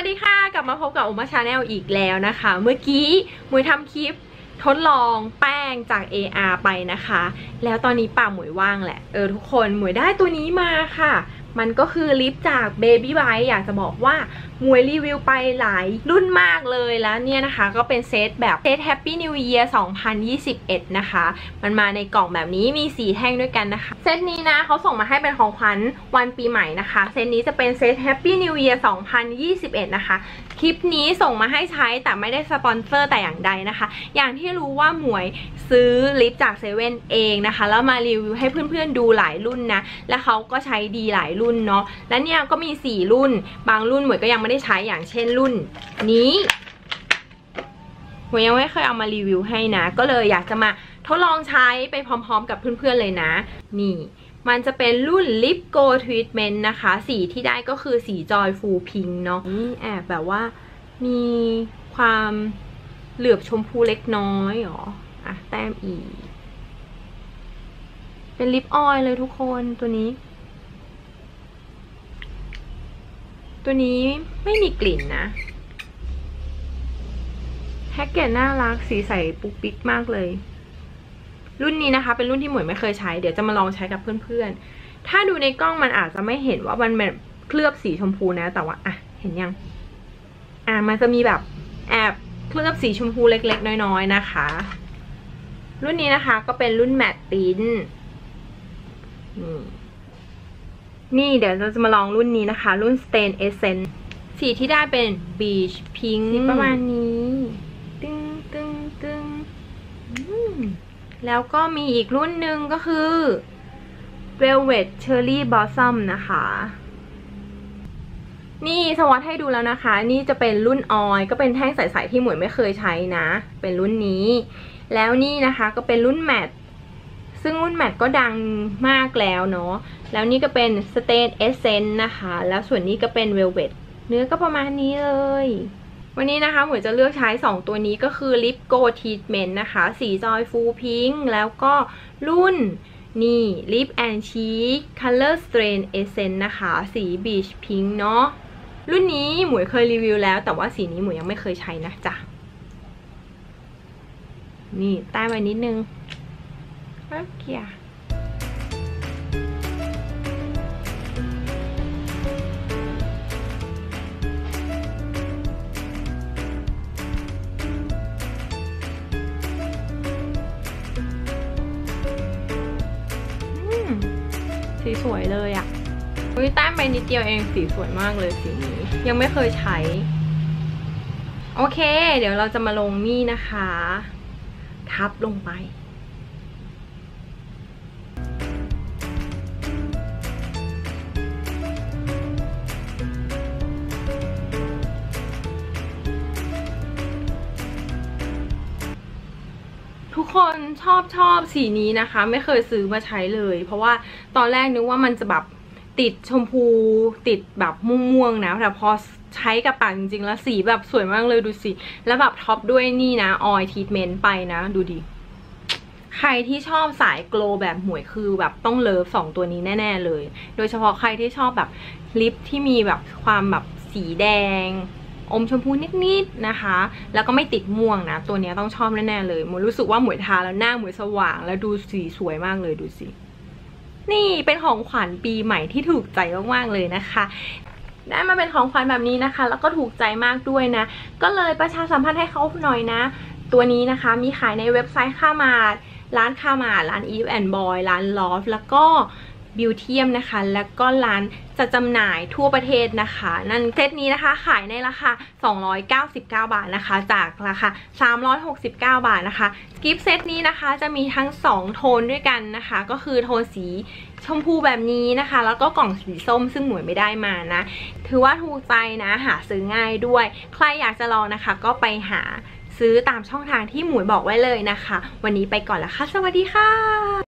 วัสดีค่ะกลับมาพบกับอุมาชาแนลอีกแล้วนะคะเมื่อกี้หมวยทำคลิปทดลองแป้งจาก AR ไปนะคะแล้วตอนนี้ปากหมวยว่างแหละทุกคนหมวยได้ตัวนี้มาค่ะมันก็คือลิปจาก Baby Bite อยากจะบอกว่าหมวยรีวิวไปหลายรุ่นมากเลยแล้วเนี่ยนะคะก็เป็นเซตแบบเซต Happy New Year 2021นะคะมันมาในกล่องแบบนี้มี4แท่งด้วยกันนะคะเซตนี้นะเขาส่งมาให้เป็นของขวัญวันปีใหม่นะคะเซตนี้จะเป็นเซต Happy New Year 2021นะคะคลิปนี้ส่งมาให้ใช้แต่ไม่ได้สปอนเซอร์แต่อย่างใดนะคะอย่างที่รู้ว่าหมวยซื้อลิปจากเซเว่นเองนะคะแล้วมารีวิวให้เพื่อนๆดูหลายรุ่นนะและเขาก็ใช้ดีหลายรุ่นเนาะและเนี่ยก็มี4รุ่นบางรุ่นหมวยก็ยังไม่ได้ใช้อย่างเช่นรุ่นนี้หมวยยังไม่เคยเอามารีวิวให้นะก็เลยอยากจะมาทดลองใช้ไปพร้อมๆกับเพื่อนๆเลยนะนี่มันจะเป็นรุ่น Lip Go Treatment นะคะสีที่ได้ก็คือสี Joyful Pink เนาะนี่แอบแบบว่ามีความเหลือบชมพูเล็กน้อยหรออ่ะแต้มอีกเป็นลิปออยล์เลยทุกคนตัวนี้ไม่มีกลิ่นนะแพ็กเกจน่ารักสีใสปุ๊กปิ๊กมากเลยรุ่นนี้นะคะเป็นรุ่นที่หมวยไม่เคยใช้เดี๋ยวจะมาลองใช้กับเพื่อนๆถ้าดูในกล้องมันอาจจะไม่เห็นว่ามันแบบเคลือบสีชมพูนะแต่ว่าอ่ะเห็นยังมันจะมีแบบแอบเคลือบสีชมพูเล็กๆน้อยๆนะคะรุ่นนี้นะคะก็เป็นรุ่นแมตต์ติ้นนี่เดี๋ยวเราจะมาลองรุ่นนี้นะคะรุ่น Stain Essence สีที่ได้เป็น Beach Pink ประมาณนี้ตึงแล้วก็มีอีกรุ่นหนึ่งก็คือ Velvet Cherry Blossom นะคะนี่สวัสดให้ดูแล้วนะคะนี่จะเป็นรุ่นออยก็เป็นแท่งใสๆที่หมวยไม่เคยใช้นะเป็นรุ่นนี้แล้วนี่นะคะก็เป็นรุ่นแมตต์ซึ่งรุ่นแมตต์ก็ดังมากแล้วเนาะแล้วนี่ก็เป็น Stain Essence นะคะแล้วส่วนนี้ก็เป็น Velvet เนื้อก็ประมาณนี้เลยวันนี้นะคะหมวยจะเลือกใช้2ตัวนี้ก็คือ Lip Go Treatment นะคะสี Joyful Pink แล้วก็รุ่นนี่ Lip and Cheek Color Stain Essence นะคะสี Beach Pink เนาะรุ่นนี้หมวยเคยรีวิวแล้วแต่ว่าสีนี้หมวยยังไม่เคยใช้นะจ๊ะนี่ใต้ไว้นิดนึงโอเคสีสวยเลยอ่ะแต้มไปนิดเดียวเองสีสวยมากเลยสีนี้ยังไม่เคยใช้โอเคเดี๋ยวเราจะมาลงนี่นะคะทับลงไปทุกคนชอบสีนี้นะคะไม่เคยซื้อมาใช้เลยเพราะว่าตอนแรกนึกว่ามันจะแบบติดชมพูติดแบบม่วงๆนะแต่พอใช้กับปากจริงๆแล้วสีแบบสวยมากเลยดูสิแล้วแบบท็อปด้วยนี่นะออยล์ทรีทเมนต์ไปนะดูดิใครที่ชอบสายโกลแบบหมวยคือแบบต้องเลิฟ2ตัวนี้แน่ๆเลยโดยเฉพาะใครที่ชอบแบบลิปที่มีแบบความแบบสีแดงอมชมพูนิดๆนะคะแล้วก็ไม่ติดม่วงนะตัวนี้ต้องชอบแน่ๆเลยหมวยรู้สึกว่าหมวยทาแล้วหน้าหมวยสว่างแล้วดูสีสวยมากเลยดูสินี่เป็นของขวัญปีใหม่ที่ถูกใจมากๆเลยนะคะได้มาเป็นของขวัญแบบนี้นะคะแล้วก็ถูกใจมากด้วยนะก็เลยประชาสัมพันธ์ให้เขาหน่อยนะตัวนี้นะคะมีขายในเว็บไซต์ค่ามาดร้านค่ามาดร้าน Eve and Boy ร้าน Loft แล้วก็บิวเทียมนะคะแล้วก็ร้านจะจำหน่ายทั่วประเทศนะคะนั่นเซตนี้นะคะขายในราคา299 บาทนะคะจากราคา369 บาทนะคะกิฟต์เซตนี้นะคะจะมีทั้ง2โทนด้วยกันนะคะก็คือโทนสีชมพูแบบนี้นะคะแล้วก็กล่องสีส้มซึ่งหมวยไม่ได้มานะถือว่าถูกใจนะหาซื้อง่ายด้วยใครอยากจะลองนะคะก็ไปหาซื้อตามช่องทางที่หมวยบอกไว้เลยนะคะวันนี้ไปก่อนแล้วค่ะสวัสดีค่ะ